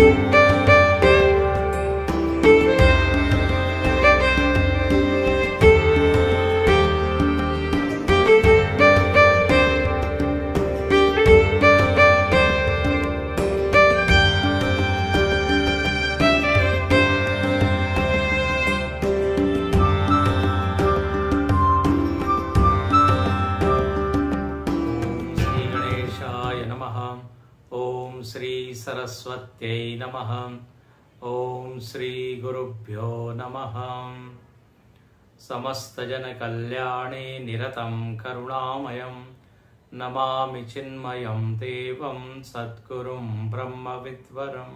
सरस्वत्यै नमः। ओम श्री गुरुभ्यो नमः। समस्त जन कल्याणे निरतं करुणामयं नमामि चिन्मयं देवं सद्गुरुं ब्रह्मविद्वरम्।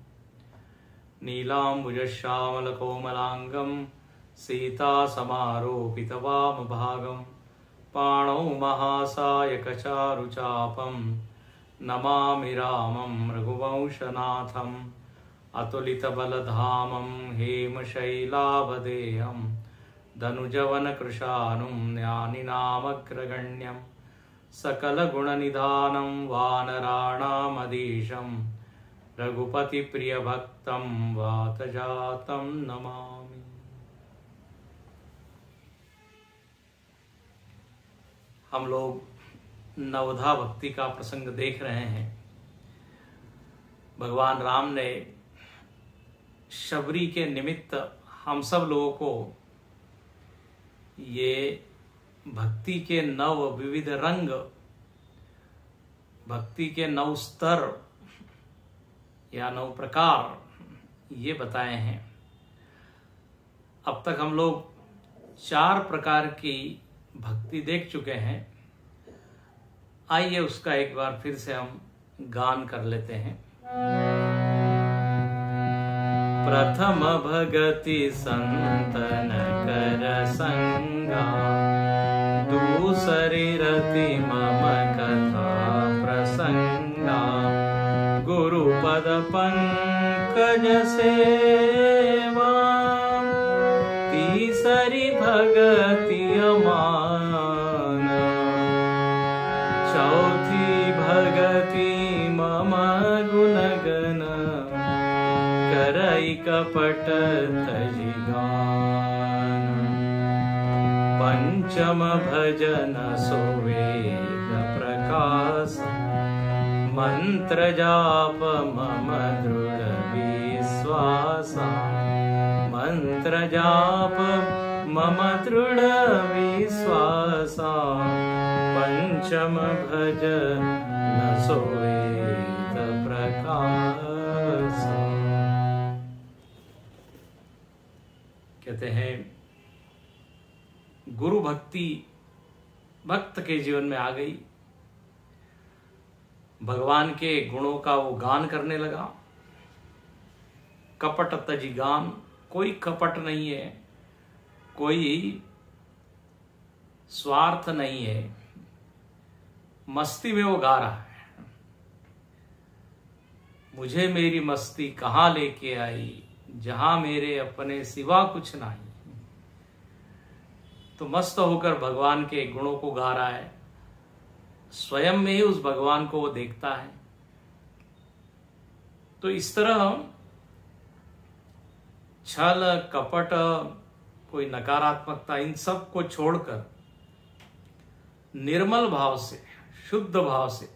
नीलाम्बुजश्यामलकोमलाङ्गं सीतासमारोपितवामभागं पाणौ महासायकचारुचापं नमामि रामं रघुवंशनाथम्। अतुलितबलधामं हेमशैलावदेहं धनुजवनकृशानुं ज्ञानिनामग्रगण्यं सकलगुणनिधानं वानराणामधीशं रघुपतिप्रियभक्तं वातजातं नमामि। हम लोग नवधा भक्ति का प्रसंग देख रहे हैं। भगवान राम ने शबरी के निमित्त हम सब लोगों को ये भक्ति के नव विविध रंग, भक्ति के नव स्तर या नव प्रकार ये बताए हैं। अब तक हम लोग 4 प्रकार की भक्ति देख चुके हैं। आइए उसका एक बार फिर से हम गान कर लेते हैं। प्रथम भगति संतन कर संगा, दूसरी रति मम कथा प्रसंगा। गुरुपद पंकज सेवा, तीसरी भगति अमान। चौथी भगति मम गुणगण, करई कपट तजि गान। पंचम भजन सुवेद प्रकाश, मंत्र जाप मम दृढ़ विश्वास। मंत्र जाप मम दृढ़ विश्वास। पंचम भजन सुवेद प्रकाश। कहते हैं गुरु भक्ति भक्त के जीवन में आ गई। भगवान के गुणों का वो गान करने लगा। कपट तजि गान, कोई कपट नहीं है, कोई स्वार्थ नहीं है, मस्ती में वो गा रहा है। मुझे मेरी मस्ती कहाँ लेके आई, जहां मेरे अपने सिवा कुछ नहीं। तो मस्त होकर भगवान के गुणों को गा रहा है। स्वयं में ही उस भगवान को वो देखता है। तो इस तरह छल कपट, कोई नकारात्मकता, इन सब को छोड़कर निर्मल भाव से, शुद्ध भाव से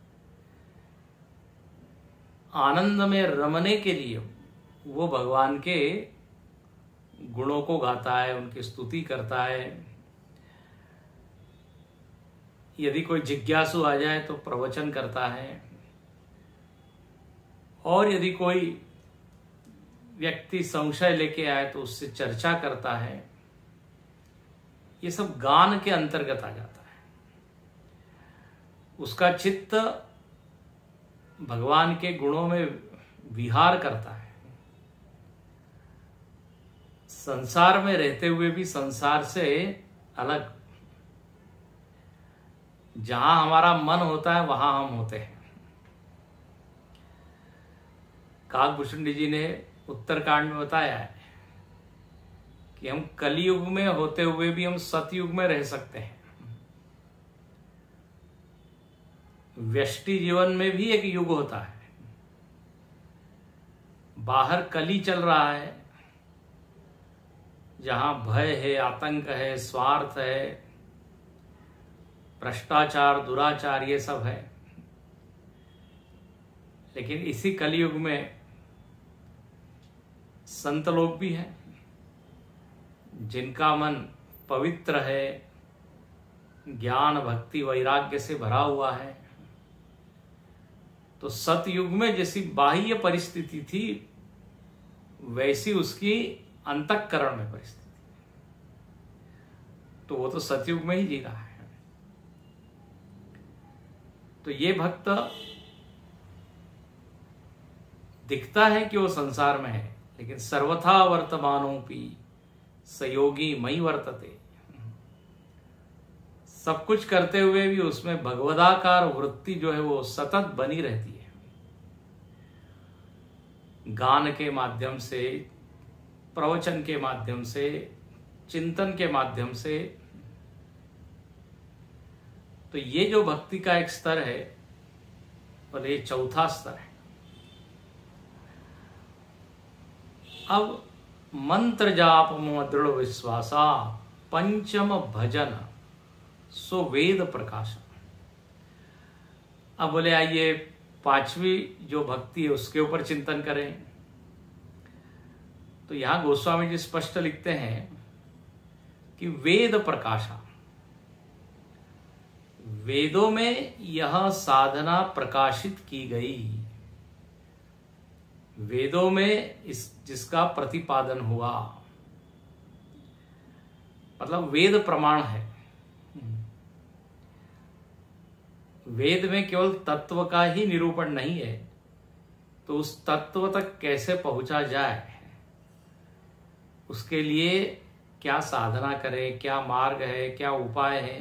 आनंद में रमने के लिए वो भगवान के गुणों को गाता है, उनकी स्तुति करता है। यदि कोई जिज्ञासु आ जाए तो प्रवचन करता है, और यदि कोई व्यक्ति संशय लेके आए तो उससे चर्चा करता है। ये सब गान के अंतर्गत आ जाता है। उसका चित्त भगवान के गुणों में विहार करता है। संसार में रहते हुए भी संसार से अलग, जहां हमारा मन होता है वहां हम होते हैं। काकभूषुंडी जी ने उत्तरकांड में बताया है कि हम कलियुग में होते हुए भी हम सतयुग में रह सकते हैं। व्यष्टि जीवन में भी एक युग होता है। बाहर कली चल रहा है, जहां भय है, आतंक है, स्वार्थ है, भ्रष्टाचार, दुराचार, ये सब है। लेकिन इसी कलयुग में संत लोग भी हैं जिनका मन पवित्र है, ज्ञान, भक्ति, वैराग्य से भरा हुआ है। तो सतयुग में जैसी बाह्य परिस्थिति थी वैसी उसकी अंतःकरण में परिस्थिति, तो वो तो सतयुग में ही जी रहा है। तो ये भक्त दिखता है कि वो संसार में है, लेकिन सर्वथा वर्तमानोपि सयोगी मयि वर्तते। सब कुछ करते हुए भी उसमें भगवदाकार वृत्ति जो है वो सतत बनी रहती है। गान के माध्यम से, प्रवचन के माध्यम से, चिंतन के माध्यम से। तो ये जो भक्ति का एक स्तर है, और ये चौथा स्तर है। अब मंत्र जाप मम दृढ़ विश्वासा पंचम भजन सो वेद प्रकाश। अब बोले आइए पांचवी जो भक्ति है उसके ऊपर चिंतन करें। तो यहां गोस्वामी जी स्पष्ट लिखते हैं कि वेद प्रकाशा, वेदों में यह साधना प्रकाशित की गई, वेदों में जिसका प्रतिपादन हुआ, मतलब वेद प्रमाण है। वेद में केवल तत्व का ही निरूपण नहीं है, तो उस तत्व तक कैसे पहुंचा जाए, उसके लिए क्या साधना करें, क्या मार्ग है, क्या उपाय है,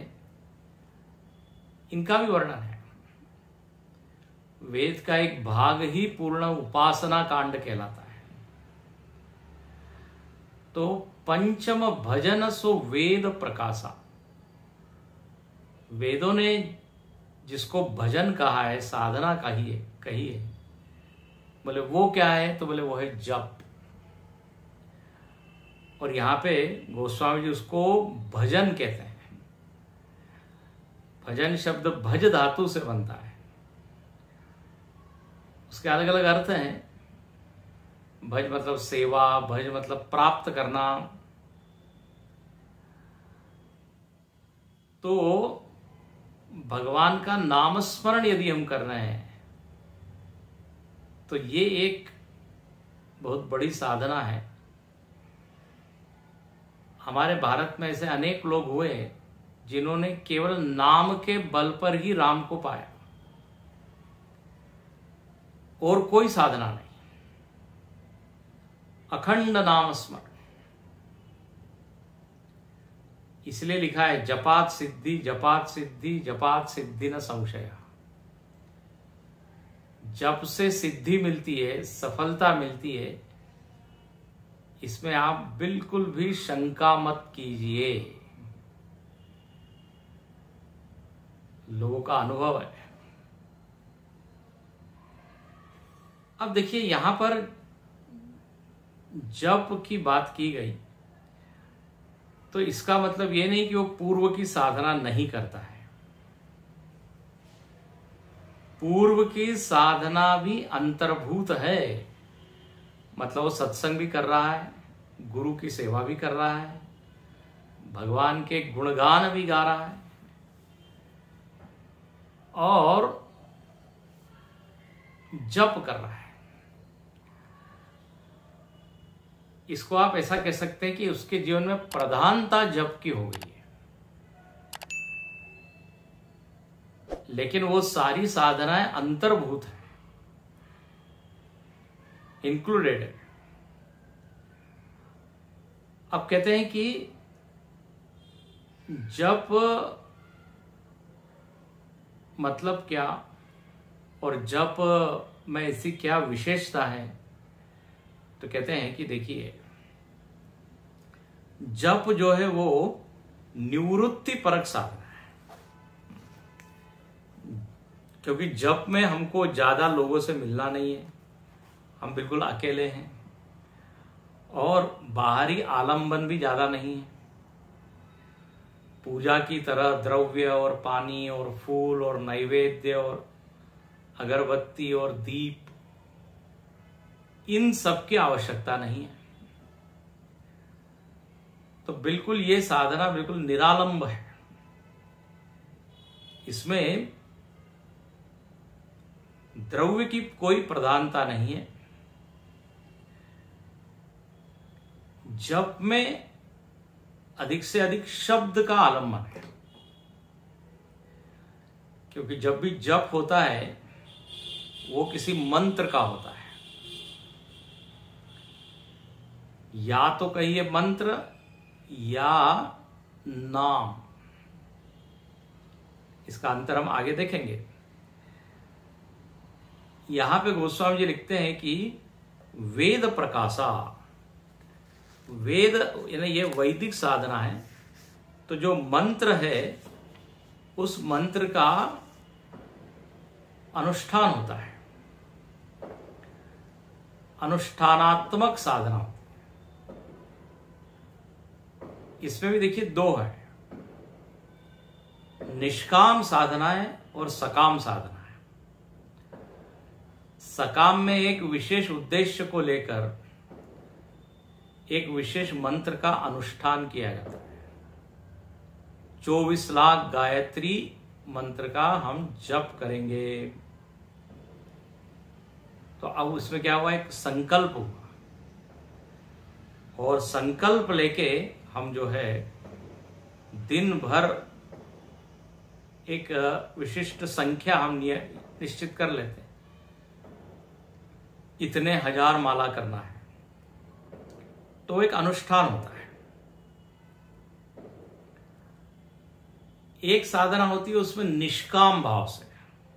इनका भी वर्णन है। वेद का एक भाग ही पूर्ण उपासना कांड कहलाता है। तो पंचम भजन सो वेद प्रकाशा, वेदों ने जिसको भजन कहा है, साधना कही है, बोले वो क्या है, तो बोले वो है जप। और यहां पे गोस्वामी जी उसको भजन कहते हैं। भजन शब्द भज धातु से बनता है, उसके अलग अलग अर्थ हैं। भज मतलब सेवा, भज मतलब प्राप्त करना। तो भगवान का नामस्मरण यदि हम कर रहे हैं तो ये एक बहुत बड़ी साधना है। हमारे भारत में ऐसे अनेक लोग हुए जिन्होंने केवल नाम के बल पर ही राम को पाया, और कोई साधना नहीं, अखंड नाम स्मरण। इसलिए लिखा है जपात सिद्धि, जपात सिद्धि, जपात सिद्धि न संशय। जप से सिद्धि मिलती है, सफलता मिलती है, इसमें आप बिल्कुल भी शंका मत कीजिए। लोगों का अनुभव है। अब देखिए यहां पर जप की बात की गई, तो इसका मतलब ये नहीं कि वो पूर्व की साधना नहीं करता है। पूर्व की साधना भी अंतर्भूत है, मतलब वो सत्संग भी कर रहा है, गुरु की सेवा भी कर रहा है, भगवान के गुणगान भी गा रहा है, और जप कर रहा है। इसको आप ऐसा कह सकते हैं कि उसके जीवन में प्रधानता जप की हो गई है। लेकिन वो सारी साधनाएं अंतर्भूत है, इंक्लूडेड है। अब कहते हैं कि जप मतलब क्या, और जप में ऐसी क्या विशेषता है। तो कहते हैं कि देखिए जप जो है वो निवृत्ति परक साधना है, क्योंकि जप में हमको ज्यादा लोगों से मिलना नहीं है, हम बिल्कुल अकेले हैं और बाहरी आलंबन भी ज्यादा नहीं है। पूजा की तरह द्रव्य और पानी और फूल और नैवेद्य और अगरबत्ती और दीप, इन सब की आवश्यकता नहीं है। तो बिल्कुल ये साधना बिल्कुल निरालंब है। इसमें द्रव्य की कोई प्रधानता नहीं है। जप में अधिक से अधिक शब्द का आलंबन है, क्योंकि जब भी जप होता है वो किसी मंत्र का होता है। या तो कहिए मंत्र या नाम, इसका अंतर हम आगे देखेंगे। यहां पे गोस्वामी जी लिखते हैं कि वेद प्रकाशा, वेद यानी ये वैदिक साधना है। तो जो मंत्र है उस मंत्र का अनुष्ठान होता है, अनुष्ठानात्मक साधना होती है। इसमें भी देखिए दो है, निष्काम साधना है और सकाम साधना है। सकाम में एक विशेष उद्देश्य को लेकर एक विशेष मंत्र का अनुष्ठान किया जाता है। 24 लाख गायत्री मंत्र का हम जप करेंगे। तो अब उसमें क्या हुआ, एक संकल्प हुआ और संकल्प लेके हम जो है दिन भर एक विशिष्ट संख्या हम निश्चित कर लेते हैं, इतने हजार माला करना है। तो एक अनुष्ठान होता है। एक साधना होती है उसमें निष्काम भाव से,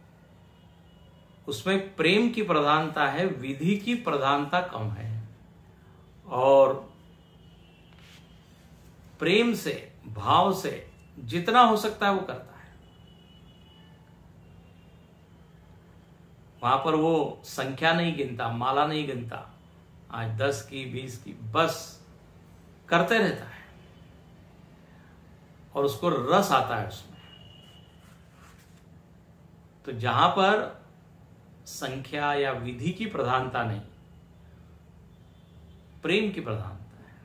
उसमें प्रेम की प्रधानता है, विधि की प्रधानता कम है और प्रेम से भाव से जितना हो सकता है वो करता है। वहां पर वो संख्या नहीं गिनता, माला नहीं गिनता, आज 10 की 20 की, बस करते रहता है और उसको रस आता है उसमें। तो जहां पर संख्या या विधि की प्रधानता नहीं, प्रेम की प्रधानता है,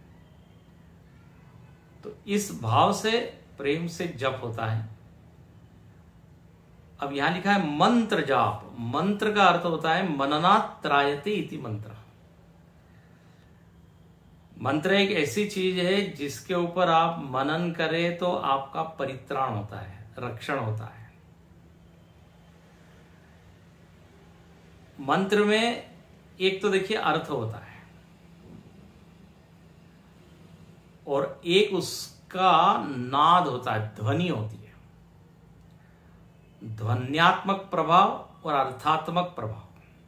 तो इस भाव से प्रेम से जप होता है। अब यहां लिखा है मंत्र जाप। मंत्र का अर्थ होता है मननात् त्रायते इति मंत्र। मंत्र एक ऐसी चीज है जिसके ऊपर आप मनन करें तो आपका परित्राण होता है, रक्षण होता है। मंत्र में एक तो देखिए अर्थ होता है और एक उसका नाद होता है, ध्वनि होती है, ध्वन्यात्मक प्रभाव और अर्थात्मक प्रभाव।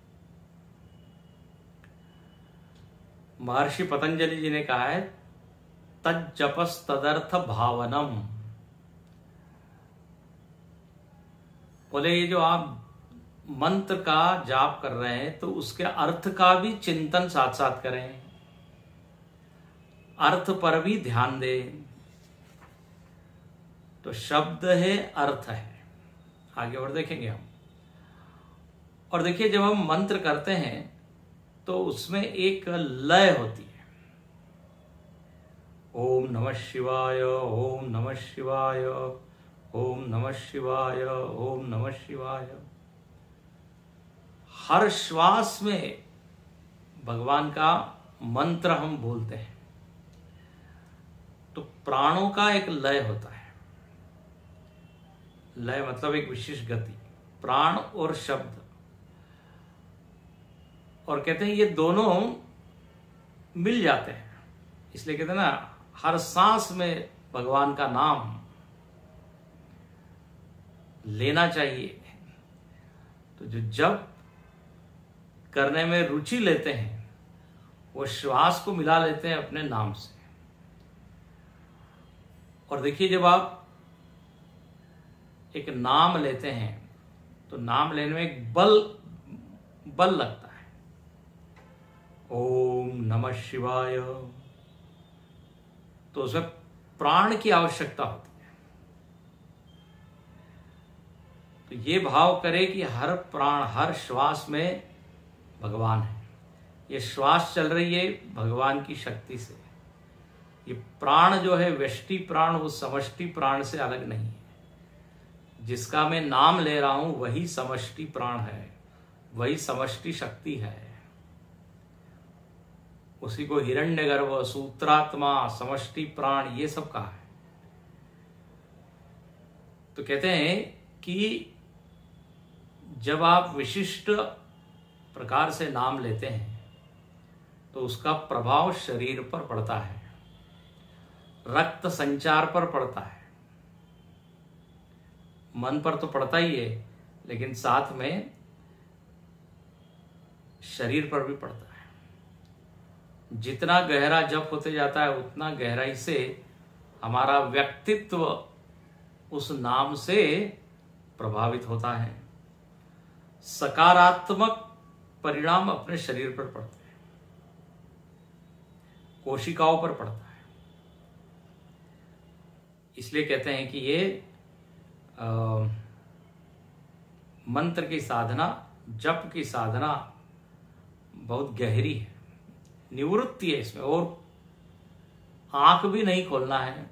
महर्षि पतंजलि जी ने कहा है तज्जपस तदर्थ भावनम। बोले ये जो आप मंत्र का जाप कर रहे हैं तो उसके अर्थ का भी चिंतन साथ साथ करें, अर्थ पर भी ध्यान दें। तो शब्द है, अर्थ है, आगे और देखेंगे हम। और देखिए जब हम मंत्र करते हैं तो उसमें एक लय होती है, ओम नमः शिवाय, ओम नमः शिवाय, ओम नमः शिवाय, ओम नमः शिवाय। हर श्वास में भगवान का मंत्र हम बोलते हैं। तो प्राणों का एक लय होता है, लय मतलब एक विशेष गति, प्राण और शब्द। और कहते हैं ये दोनों मिल जाते हैं, इसलिए कहते हैं ना हर सांस में भगवान का नाम लेना चाहिए। तो जो जप करने में रुचि लेते हैं वो श्वास को मिला लेते हैं अपने नाम से। और देखिए जब आप एक नाम लेते हैं तो नाम लेने में एक बल लगता है, ओम नमः शिवाय, तो उसमें प्राण की आवश्यकता होती है। तो ये भाव करे कि हर प्राण, हर श्वास में भगवान है। ये श्वास चल रही है भगवान की शक्ति से। ये प्राण जो है व्यष्टि प्राण, वो समष्टि प्राण से अलग नहीं है। जिसका मैं नाम ले रहा हूं वही समष्टि प्राण है, वही समष्टि शक्ति है। उसी को हिरण्यगर्भ, सूत्रात्मा, समष्टि प्राण ये सब कहा है। तो कहते हैं कि जब आप विशिष्ट प्रकार से नाम लेते हैं तो उसका प्रभाव शरीर पर पड़ता है, रक्त संचार पर पड़ता है, मन पर तो पड़ता ही है, लेकिन साथ में शरीर पर भी पड़ता है। जितना गहरा जप होते जाता है उतना गहराई से हमारा व्यक्तित्व उस नाम से प्रभावित होता है। सकारात्मक परिणाम अपने शरीर पर पड़ते हैं, कोशिकाओं पर पड़ता है। इसलिए कहते हैं कि ये मंत्र की साधना, जप की साधना बहुत गहरी है, निवृत्ति है इसमें। और आंख भी नहीं खोलना है,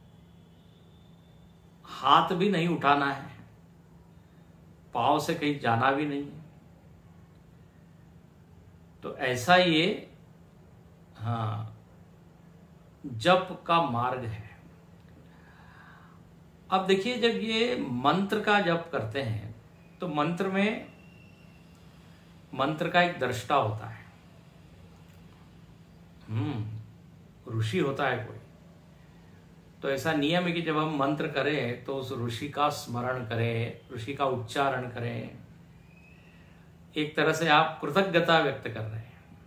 हाथ भी नहीं उठाना है, पांव से कहीं जाना भी नहीं है। तो ऐसा ये जप का मार्ग है। अब देखिए, जब ये मंत्र का जप करते हैं तो मंत्र में मंत्र का एक दृष्टा होता है, ऋषि होता है कोई। तो ऐसा नियम है कि जब हम मंत्र करें तो उस ऋषि का स्मरण करें, ऋषि का उच्चारण करें। एक तरह से आप कृतज्ञता व्यक्त कर रहे हैं।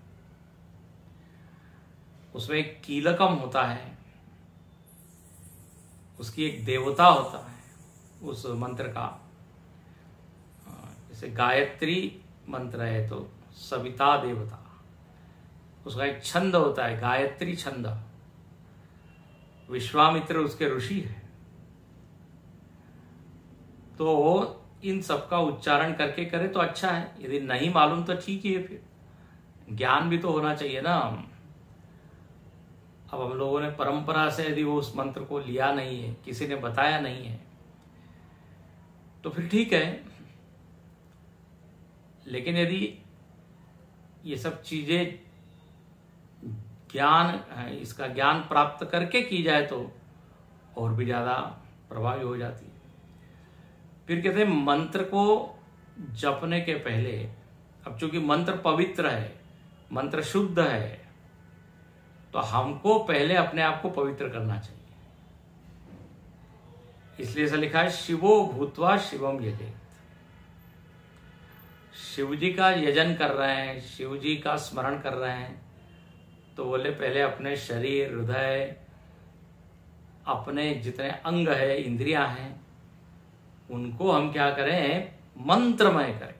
उसमें एक कीलकम होता है, उसकी एक देवता होता है उस मंत्र का। जैसे गायत्री मंत्र है तो सविता देवता, उसका एक छंद होता है, गायत्री छंद। विश्वामित्र उसके ऋषि है। तो इन सबका उच्चारण करके करे तो अच्छा है, यदि नहीं मालूम तो ठीक ही है। फिर ज्ञान भी तो होना चाहिए ना। अब हम लोगों ने परंपरा से यदि वो उस मंत्र को लिया नहीं है, किसी ने बताया नहीं है, तो फिर ठीक है। लेकिन यदि ये सब चीजें ज्ञान, इसका ज्ञान प्राप्त करके की जाए तो और भी ज्यादा प्रभावी हो जाती है। फिर कहते हैं मंत्र को जपने के पहले, अब चूंकि मंत्र पवित्र है, मंत्र शुद्ध है, तो हमको पहले अपने आप को पवित्र करना चाहिए। इसलिए ऐसा लिखा है, शिवो भूत्वा शिवम यजेत। शिव जी का यजन कर रहे हैं, शिव जी का स्मरण कर रहे हैं, तो बोले पहले अपने शरीर, हृदय, अपने जितने अंग है, इंद्रियां हैं, उनको हम क्या करें, मंत्रमय करें।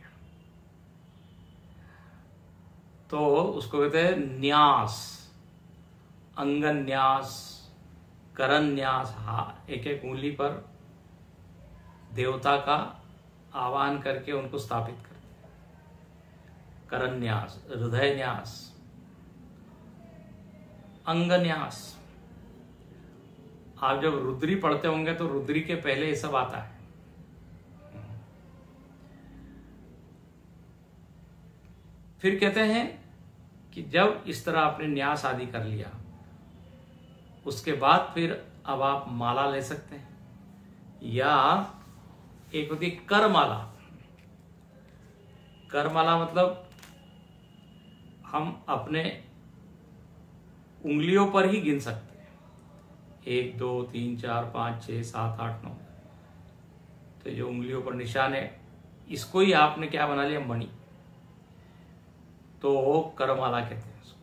तो उसको कहते हैं न्यास, अंगन्यास, करन्यास। एक एक उंगली पर देवता का आवाहन करके उनको स्थापित करते हैं। करन्यास, हृदय न्यास, अंगन्यास। आप जब रुद्री पढ़ते होंगे तो रुद्री के पहले ये सब आता है। फिर कहते हैं कि जब इस तरह आपने न्यास आदि कर लिया, उसके बाद फिर अब आप माला ले सकते हैं, या एक होती है करमाला। करमाला मतलब हम अपने उंगलियों पर ही गिन सकते हैं, 1 2 3 4 5 6 7 8 9। तो जो उंगलियों पर निशान है, इसको ही आपने क्या बना लिया, मणि। तो करमाला कहते हैं उसको।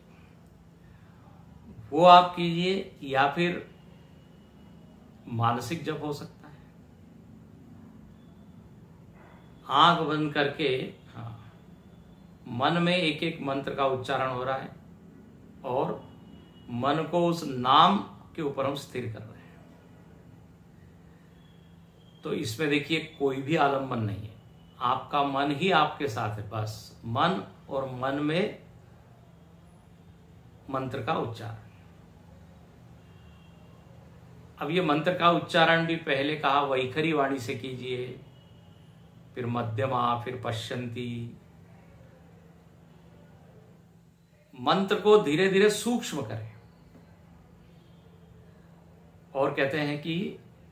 वो आप कीजिए, या फिर मानसिक जप हो सकता है, आंख बंद करके। हाँ, मन में एक एक मंत्र का उच्चारण हो रहा है और मन को उस नाम के ऊपर हम स्थिर कर रहे हैं। तो इसमें देखिए कोई भी आलम्बन नहीं है, आपका मन ही आपके साथ है, बस मन और मन में मंत्र का उच्चारण। अब ये मंत्र का उच्चारण भी पहले कहा वैखरी वाणी से कीजिए, फिर मध्यमा, फिर पश्यंती। मंत्र को धीरे धीरे सूक्ष्म करें और कहते हैं कि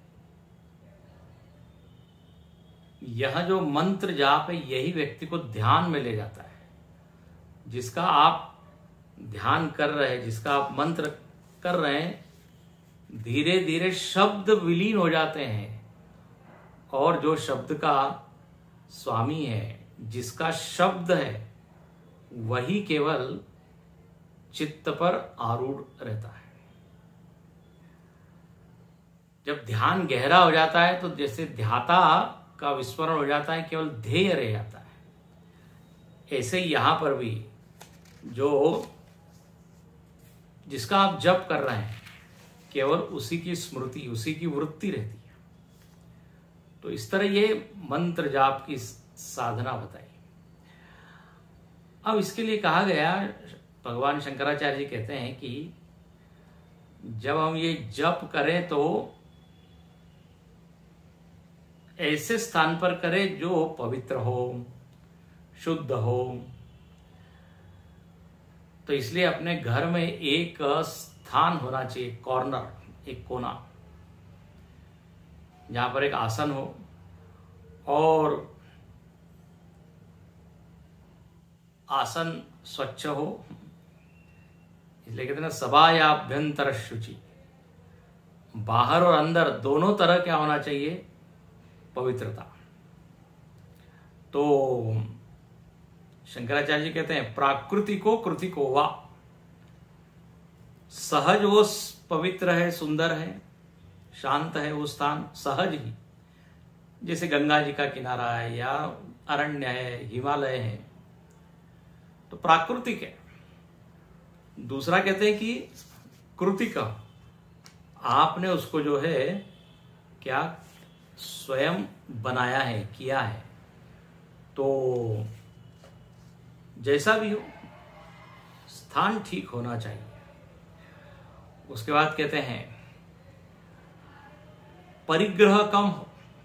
यह जो मंत्र जाप है यही व्यक्ति को ध्यान में ले जाता है। जिसका आप ध्यान कर रहे हैं, जिसका आप मंत्र कर रहे हैं, धीरे धीरे शब्द विलीन हो जाते हैं और जो शब्द का स्वामी है, जिसका शब्द है, वही केवल चित्त पर आरूढ़ रहता है। जब ध्यान गहरा हो जाता है तो जैसे ध्याता का विस्मरण हो जाता है, केवल ध्येय रह जाता है। ऐसे ही यहां पर भी जो जिसका आप जप कर रहे हैं, केवल उसी की स्मृति, उसी की वृत्ति रहती है। तो इस तरह ये मंत्र जाप की साधना बताई। अब इसके लिए कहा गया, भगवान शंकराचार्य जी कहते हैं कि जब हम ये जप करें तो ऐसे स्थान पर करें जो पवित्र हो, शुद्ध हो। तो इसलिए अपने घर में एक स्थान होना चाहिए, कॉर्नर, एक कोना, जहां पर एक आसन हो और आसन स्वच्छ हो। इसलिए कहते हैं ना, सभायाभ्यंतर शुचि। बाहर और अंदर दोनों तरह क्या होना चाहिए? पवित्रता। तो शंकराचार्य जी कहते हैं प्राकृतिको कृतिको वा, सहज वो पवित्र है, सुंदर है, शांत है वो स्थान, सहज ही, जैसे गंगा जी का किनारा है या अरण्य है, हिमालय है, तो प्राकृतिक है। दूसरा कहते हैं कि कृतिका, आपने उसको जो है क्या स्वयं बनाया है, किया है। तो जैसा भी हो, स्थान ठीक होना चाहिए। उसके बाद कहते हैं परिग्रह कम हो।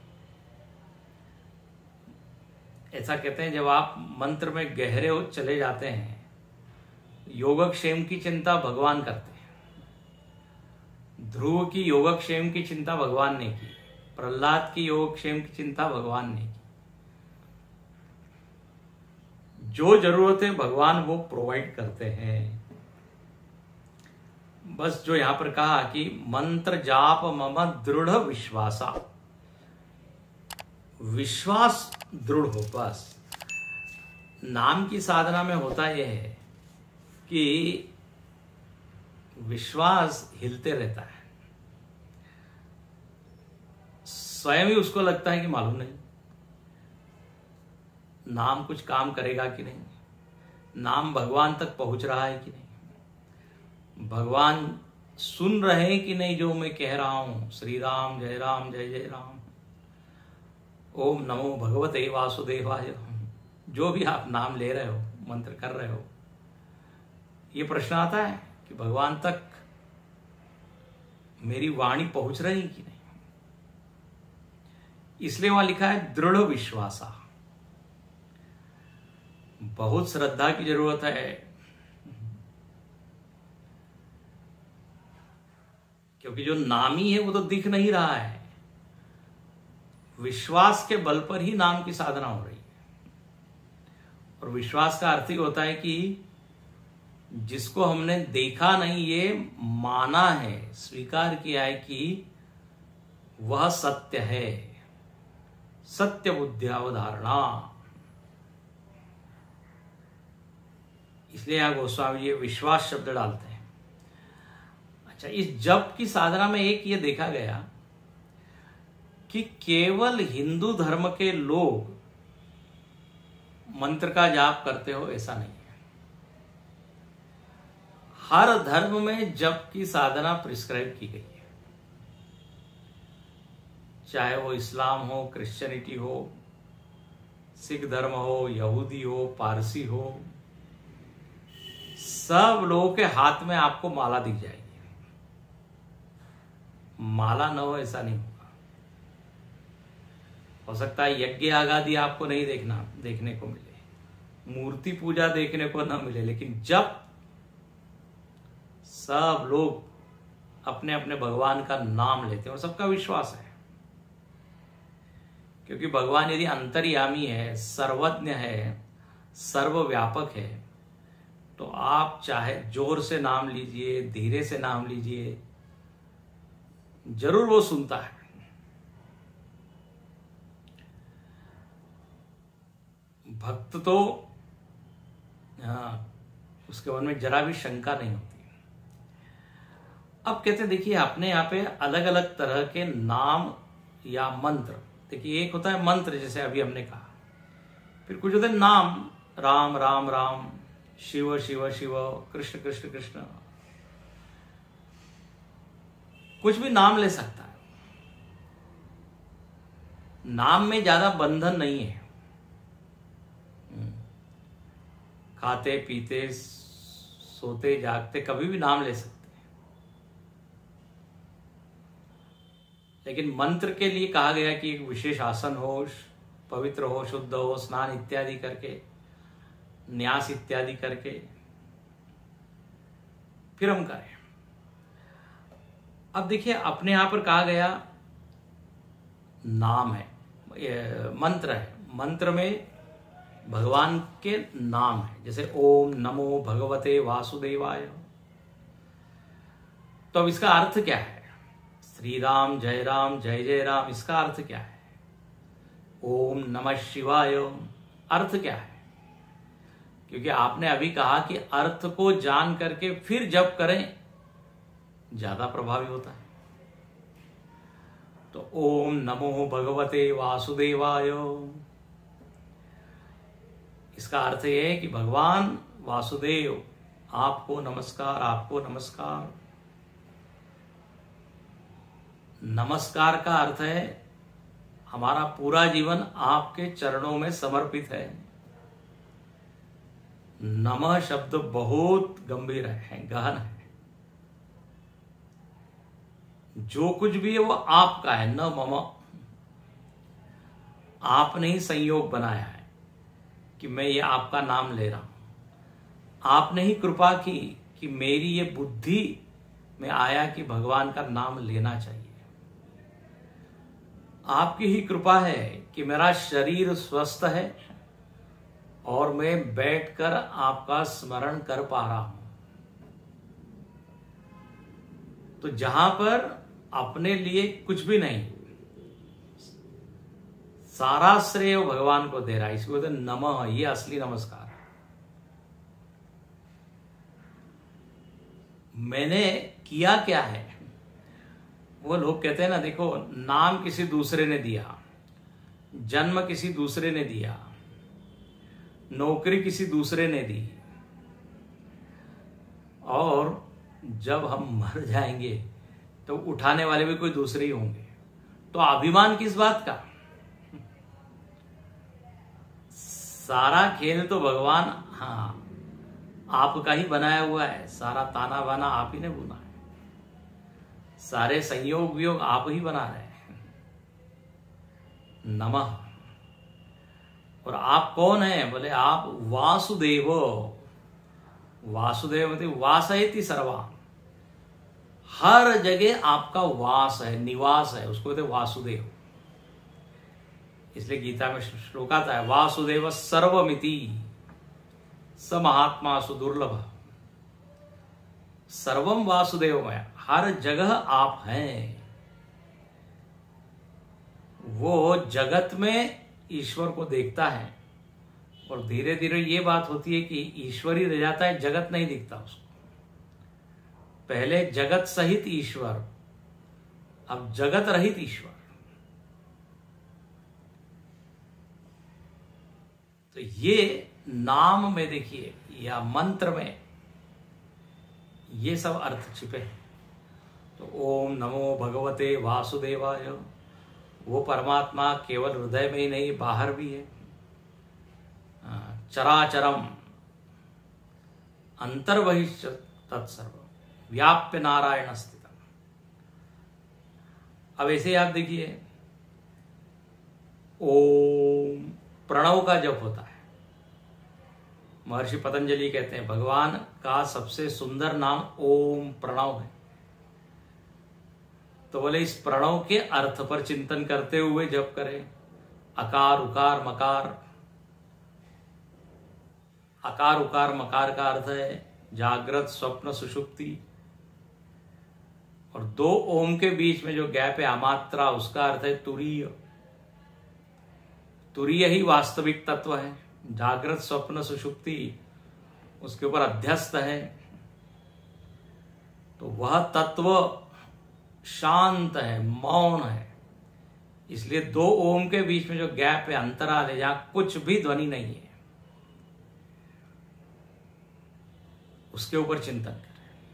ऐसा कहते हैं जब आप मंत्र में गहरे हो चले जाते हैं, योगक्षेम की चिंता भगवान करते हैं। ध्रुव की योगक्षेम की चिंता भगवान ने की, प्रहलाद की योगक्षेम की चिंता भगवान ने की। जो जरूरत है भगवान वो प्रोवाइड करते हैं। बस जो यहां पर कहा कि मंत्र जाप मम दृढ़ विश्वासा, विश्वास दृढ़ हो। बस नाम की साधना में होता यह है कि विश्वास हिलते रहता है, स्वयं ही उसको लगता है कि मालूम नहीं नाम कुछ काम करेगा कि नहीं, नाम भगवान तक पहुंच रहा है कि नहीं, भगवान सुन रहे हैं कि नहीं जो मैं कह रहा हूं। श्री राम जय जय राम, ओम नमो भगवते वासुदेवाय, जो भी आप नाम ले रहे हो, मंत्र कर रहे हो, ये प्रश्न आता है कि भगवान तक मेरी वाणी पहुंच रही कि नहीं। इसलिए वहां लिखा है दृढ़ विश्वासा। बहुत श्रद्धा की जरूरत है, क्योंकि जो नामी है वो तो दिख नहीं रहा है। विश्वास के बल पर ही नाम की साधना हो रही है। और विश्वास का अर्थ ही होता है कि जिसको हमने देखा नहीं, ये माना है, स्वीकार किया है कि वह सत्य है, सत्य बुद्ध्यावधारणा। इसलिए यहां गोस्वामी ये विश्वास शब्द डालते हैं। अच्छा, इस जप की साधना में एक ये देखा गया कि केवल हिंदू धर्म के लोग मंत्र का जाप करते हो, ऐसा नहीं है। हर धर्म में जप की साधना प्रिस्क्राइब की गई है, चाहे वो इस्लाम हो, क्रिश्चियनिटी हो, सिख धर्म हो, यहूदी हो, पारसी हो, सब लोगों के हाथ में आपको माला दिख जाएगी। माला न हो ऐसा नहीं होगा। हो सकता है यज्ञ आगादि आपको नहीं देखने को मिले, मूर्ति पूजा देखने को न मिले, लेकिन जब सब लोग अपने अपने भगवान का नाम लेते हैं, और सबका विश्वास है, क्योंकि भगवान यदि अंतर्यामी है, सर्वज्ञ है, सर्वव्यापक है, तो आप चाहे जोर से नाम लीजिए, धीरे से नाम लीजिए, जरूर वो सुनता है। भक्त तो उसके मन में जरा भी शंका नहीं होती। अब कहते देखिए, अपने यहाँ पे अलग अलग तरह के नाम या मंत्र, देखिए एक होता है मंत्र, जैसे अभी हमने कहा, फिर कुछ होते हैं नाम, राम राम राम, शिव शिव शिव, कृष्ण कृष्ण कृष्ण, कुछ भी नाम ले सकता है। नाम में ज्यादा बंधन नहीं है, खाते पीते सोते जागते कभी भी नाम ले सकते हैं। लेकिन मंत्र के लिए कहा गया कि एक विशेष आसन हो, पवित्र हो, शुद्ध हो, स्नान इत्यादि करके, न्यास इत्यादि करके फिर हम करें। अब देखिए, अपने यहां पर कहा गया नाम है, मंत्र है, मंत्र में भगवान के नाम है, जैसे ओम नमो भगवते वासुदेवाय। तो अब इसका अर्थ क्या है? श्री राम जय जय राम, इसका अर्थ क्या है? ओम नमः शिवाय, अर्थ क्या है? क्योंकि आपने अभी कहा कि अर्थ को जान करके फिर जप करें, ज्यादा प्रभावी होता है। तो ओम नमो भगवते वासुदेवाय, इसका अर्थ यह है कि भगवान वासुदेव, आपको नमस्कार, आपको नमस्कार। नमस्कार का अर्थ है हमारा पूरा जीवन आपके चरणों में समर्पित है। नमः शब्द बहुत गंभीर है, गहन है। जो कुछ भी है वो आपका है, न मम। आपने ही संयोग बनाया है कि मैं ये आपका नाम ले रहा हूं। आपने ही कृपा की कि मेरी ये बुद्धि में आया कि भगवान का नाम लेना चाहिए। आपकी ही कृपा है कि मेरा शरीर स्वस्थ है और मैं बैठकर आपका स्मरण कर पा रहा हूं। तो जहां पर अपने लिए कुछ भी नहीं, सारा श्रेय भगवान को दे रहा है, इसको बोलते नमः, ये असली नमस्कार है। मैंने किया क्या है? वो लोग कहते हैं ना, देखो, नाम किसी दूसरे ने दिया, जन्म किसी दूसरे ने दिया, नौकरी किसी दूसरे ने दी, और जब हम मर जाएंगे तो उठाने वाले भी कोई दूसरे ही होंगे। तो अभिमान किस बात का? सारा खेल तो भगवान आपका ही बनाया हुआ है, सारा ताना बाना आप ही ने बुना है, सारे संयोग वियोग आप ही बना रहे हैं। नमः। और आप कौन है? बोले आप वासुदेव। वासुदेव मतलब वासयति सर्वा, हर जगह आपका वास है, निवास है, उसको कहते वासुदेव। इसलिए गीता में श्लोक आता है, वासुदेव सर्वमिति स महात्मा सुदुर्लभ। सर्वम वासुदेवमय, हर जगह आप हैं। वो जगत में ईश्वर को देखता है, और धीरे धीरे ये बात होती है कि ईश्वर ही रह जाता है, जगत नहीं दिखता उसको। पहले जगत सहित ईश्वर, अब जगत रहित ईश्वर। तो ये नाम में देखिए या मंत्र में ये सब अर्थ छिपे हैं। तो ओम नमो भगवते वासुदेवाय, वो परमात्मा केवल हृदय में ही नहीं बाहर भी है। चराचरम अंतर्बहिश्च तत्सर्व व्याप्य नारायण स्थितम। अब ऐसे आप देखिए ओम प्रणव का जप होता है। महर्षि पतंजलि कहते हैं भगवान का सबसे सुंदर नाम ओम प्रणव है। तो बोले इस प्रणव के अर्थ पर चिंतन करते हुए जप करें। अकार उकार मकार, अकार उकार मकार का अर्थ है जागृत स्वप्न सुषुप्ति, और दो ओम के बीच में जो गैप है अमात्रा, उसका अर्थ है तुरीय। तुरीय ही वास्तविक तत्व है। जागृत स्वप्न सुषुप्ति उसके ऊपर अध्यस्त है। तो वह तत्व शांत है, मौन है। इसलिए दो ओम के बीच में जो गैप है, अंतराल है, जहां कुछ भी ध्वनि नहीं है, उसके ऊपर चिंतन करें।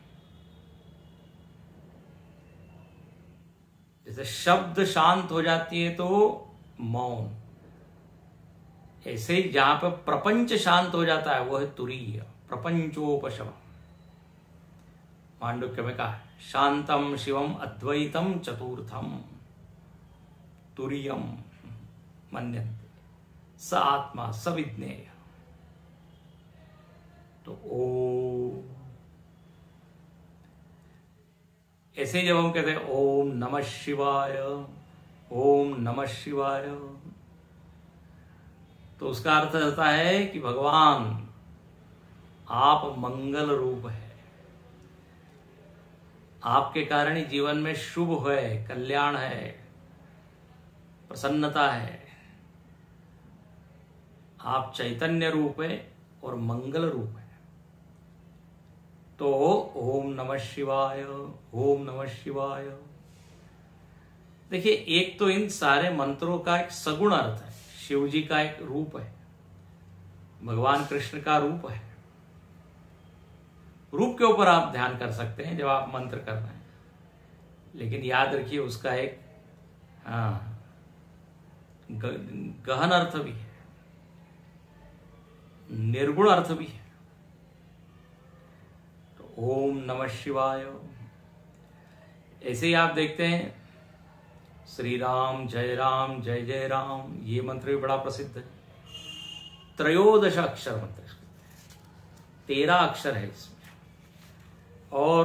जैसे शब्द शांत हो जाती है तो मौन, ऐसे ही जहां पर प्रपंच शांत हो जाता है वो है तुरीय, प्रपंचोपशम। मांडुक्य में कहा शांतम शिवम अद्वैतम चतुर्थम तुरीयम मन्यन्ते स आत्मा सविज्ञेय। तो ओ ऐसे जब हम कहते हैं ओम नमः शिवाय, ओम नमः शिवाय, तो उसका अर्थ होता है कि भगवान आप मंगल रूप है। आपके कारण ही जीवन में शुभ है, कल्याण है, प्रसन्नता है। आप चैतन्य रूप है और मंगल रूप है। तो ओम नमः शिवाय, ओम नमः शिवाय। देखिए एक तो इन सारे मंत्रों का एक सगुण अर्थ है। शिव जी का एक रूप है, भगवान कृष्ण का रूप है। रूप के ऊपर आप ध्यान कर सकते हैं जब आप मंत्र कर रहे हैं, लेकिन याद रखिए उसका एक गहन अर्थ भी है, निर्गुण अर्थ भी है। तो ओम नमः शिवाय। ऐसे ही आप देखते हैं श्री राम जय राम, ये मंत्र भी बड़ा प्रसिद्ध है। त्रयोदश अक्षर मंत्र, 13 अक्षर है इसमें। और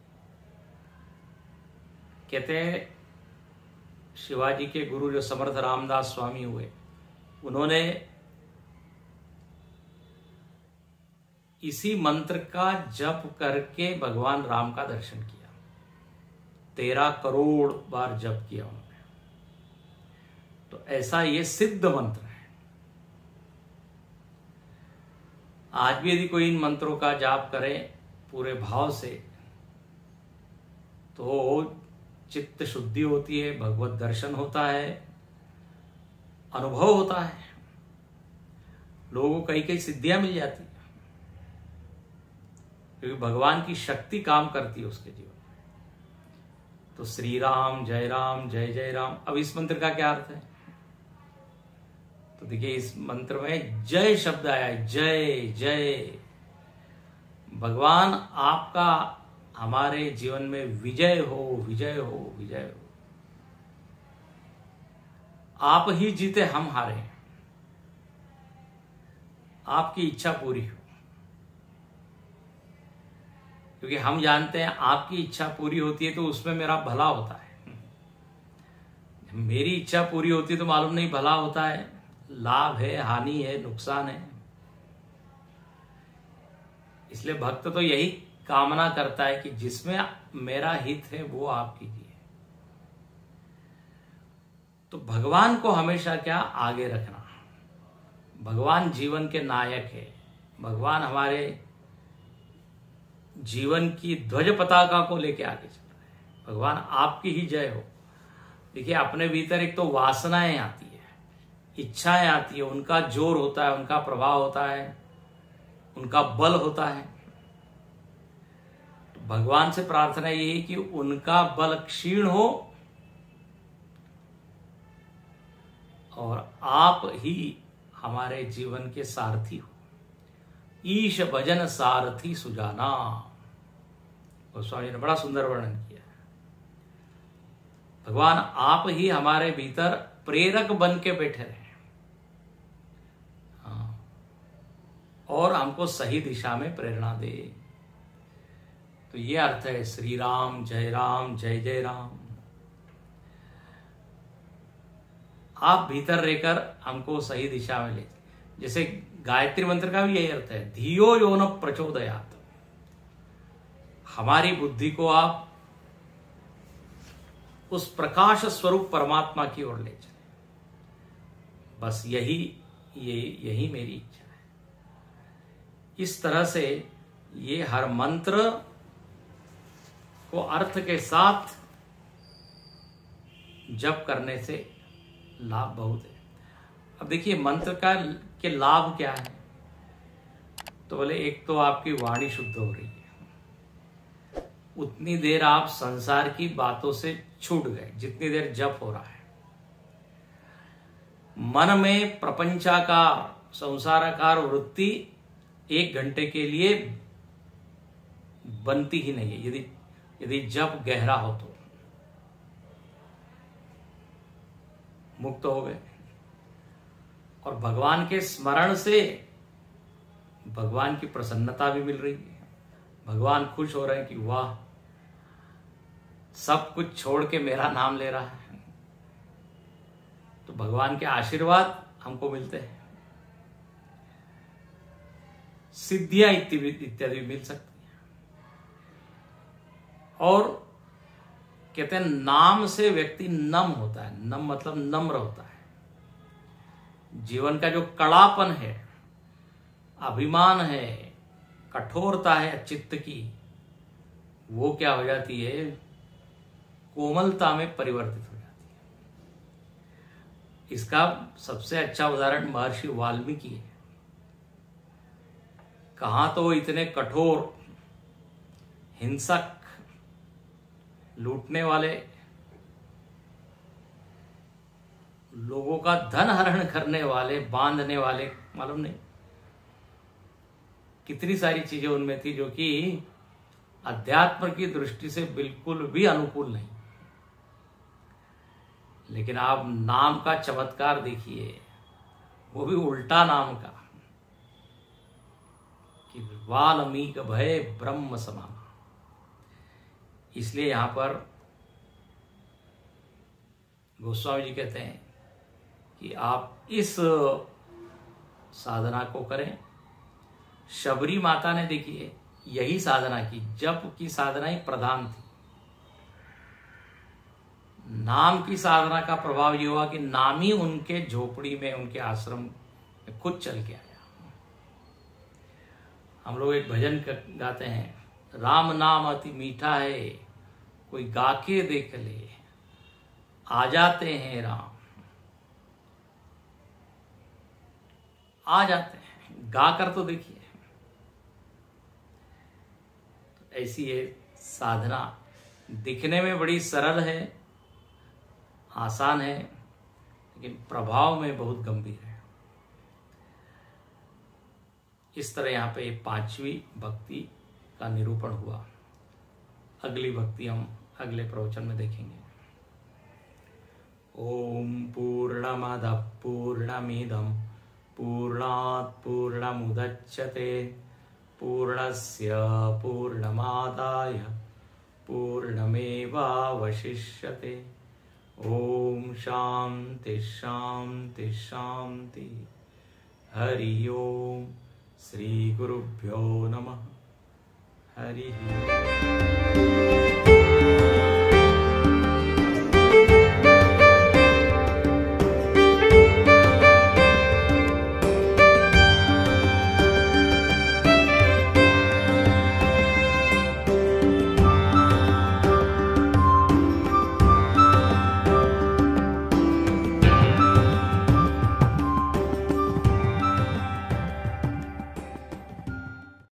कहते हैं शिवाजी के गुरु जो समर्थ रामदास स्वामी हुए, उन्होंने इसी मंत्र का जप करके भगवान राम का दर्शन किया। 13 करोड़ बार जप किया उन्होंने। तो ऐसा ये सिद्ध मंत्र है। आज भी यदि कोई इन मंत्रों का जाप करे पूरे भाव से, तो चित्त शुद्धि होती है, भगवत दर्शन होता है, अनुभव होता है, लोगों को कई कई सिद्धियां मिल जाती है, क्योंकि भगवान की शक्ति काम करती है उसके जीवन में। तो श्री राम जय राम। अब इस मंत्र का क्या अर्थ है? तो देखिए इस मंत्र में जय शब्द आया है। जय जय, भगवान आपका हमारे जीवन में विजय हो, विजय हो, विजय हो। आप ही जीते, हम हारे। आपकी इच्छा पूरी हो, क्योंकि हम जानते हैं आपकी इच्छा पूरी होती है तो उसमें मेरा भला होता है। मेरी इच्छा पूरी होती है तो मालूम नहीं भला होता है, लाभ है, हानि है, नुकसान है। इसलिए भक्त तो यही कामना करता है कि जिसमें मेरा हित है वो आप कीजिए। तो भगवान को हमेशा क्या आगे रखना। भगवान जीवन के नायक है। भगवान हमारे जीवन की ध्वज पताका को लेके आगे चल रहे हैं। भगवान आपकी ही जय हो। देखिए अपने भीतर एक तो वासनाएं आती है, इच्छाएं आती है, उनका जोर होता है, उनका प्रभाव होता है, उनका बल होता है। तो भगवान से प्रार्थना ये है कि उनका बल क्षीण हो और आप ही हमारे जीवन के सारथी हो। ईश भजन सारथी सुजाना, गोस्वामी जी ने बड़ा सुंदर वर्णन किया है। भगवान आप ही हमारे भीतर प्रेरक बन के बैठे रहे और हमको सही दिशा में प्रेरणा दे। तो ये अर्थ है श्री राम जय जय राम। आप भीतर रहकर हमको सही दिशा में ले, जैसे गायत्री मंत्र का भी यही अर्थ है, धियो यो न प्रचोदयात्, हमारी बुद्धि को आप उस प्रकाश स्वरूप परमात्मा की ओर ले चले। बस यही मेरी इच्छा है। इस तरह से ये हर मंत्र को अर्थ के साथ जप करने से लाभ बहुत है। अब देखिए मंत्र के लाभ क्या है, तो बोले एक तो आपकी वाणी शुद्ध हो रही है, उतनी देर आप संसार की बातों से छूट गए जितनी देर जप हो रहा है। मन में प्रपंचाकार संसाराकार वृत्ति 1 घंटे के लिए बनती ही नहीं है, यदि जप गहरा हो तो मुक्त हो गए। और भगवान के स्मरण से भगवान की प्रसन्नता भी मिल रही है, भगवान खुश हो रहे हैं कि वाह, सब कुछ छोड़ के मेरा नाम ले रहा है। तो भगवान के आशीर्वाद हमको मिलते हैं, सिद्धियां इत्यादि मिल सकती हैं। और कहते हैं नाम से व्यक्ति नम होता है, नम मतलब नम्र होता है। जीवन का जो कड़ापन है, अभिमान है, कठोरता है चित्त की, वो क्या हो जाती है, कोमलता में परिवर्तित हो जाती है। इसका सबसे अच्छा उदाहरण महर्षि वाल्मीकि है। कहां तो इतने कठोर, हिंसक, लूटने वाले, लोगों का धन हरण करने वाले, बांधने वाले, मालूम नहीं कितनी सारी चीजें उनमें थी जो कि अध्यात्म की दृष्टि से बिल्कुल भी अनुकूल नहीं। लेकिन आप नाम का चमत्कार देखिए, वो भी उल्टा नाम का, कि वाल्मीकि भय ब्रह्म समान। इसलिए यहां पर गोस्वामी जी कहते हैं कि आप इस साधना को करें। शबरी माता ने देखिए यही साधना की, जप की साधना ही प्रधान थी। नाम की साधना का प्रभाव ये हुआ कि नाम ही उनके झोपड़ी में, उनके आश्रम में खुद चल के आया। हम लोग एक भजन गाते हैं, राम नाम अति मीठा है, कोई गा के देख ले, आ जाते हैं राम, आ जाते हैं, गा कर तो देखिए। ऐसी ये साधना दिखने में बड़ी सरल है, आसान है, लेकिन प्रभाव में बहुत गंभीर है। इस तरह यहाँ पे 5वीं भक्ति का निरूपण हुआ। अगली भक्ति हम अगले प्रवचन में देखेंगे। ओम पूर्णमदः पूर्णमिदं पूर्णात् पूर्णमुदच्यते पूर्णस्य पूर्णमादाय पूर्णमेवावशिष्यते। ओम शांति शांति शांति। हरि ओम। श्री गुरुभ्यो नमः। हरि ओम।